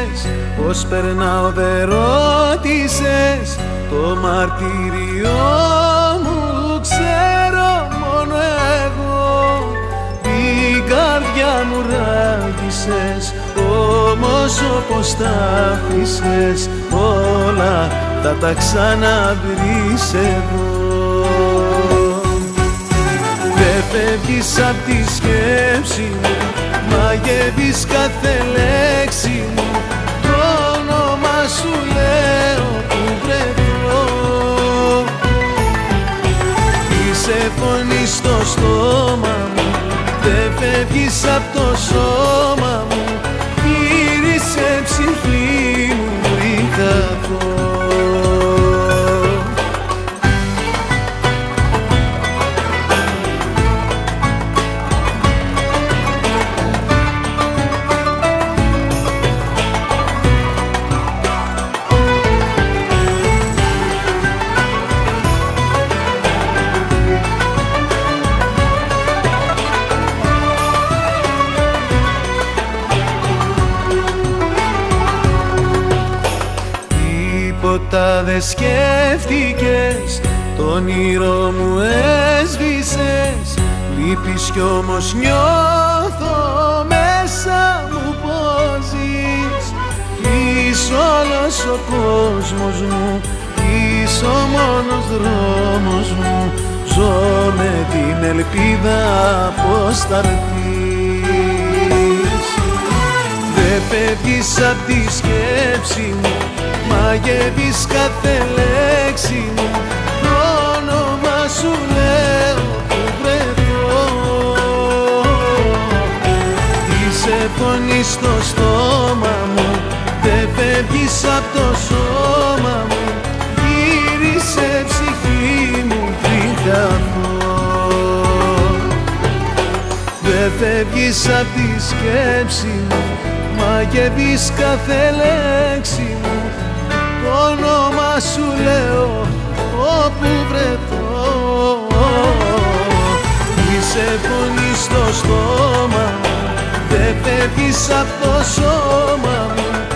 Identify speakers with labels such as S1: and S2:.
S1: πως περνάω δε ρώτησες. Το μαρτύριό μου ξέρω μόνο εγώ. Την καρδιά μου ράγισες, όμως όπως τα άφησες όλα θα τα ξαναβρεις εδώ. Δε φεύγεις απ' τη σκέψη μου, μαγεύεις κάθε λέξη μου. Το όνομα σου λέω που βρεθώ. Είσαι φωνή στο στόμα μου, δε φεύγεις απ' το σώμα μου. Γύρισε ψυχή μου πριν χαθώ. Τίποτα δε σκέφτηκες, το όνειρό μου έσβησες. Λείπεις κι όμως νιώθω μέσα μου πως ζεις. Είσαι όλος ο κόσμος μου, είσαι ο μόνος δρόμος μου. Ζω με την ελπίδα πως θα έρθεις. Δε φεύγεις απ' τη σκέψη μου, μαγεύεις κάθε λέξη μου. Το όνομα σου λέω που βρεθώ. Είσαι φωνή στο στόμα μου, δε φεύγεις απ' το σώμα μου. Γύρισε ψυχή μου πριν χαθώ. Δε φεύγεις απ' τη σκέψη μου, μαγεύεις κάθε λέξη μου. Το όνομα σου λέω όπου βρεθώ. Είσαι φωνή στο στόμα μου, δε φεύγεις απ' το σώμα μου.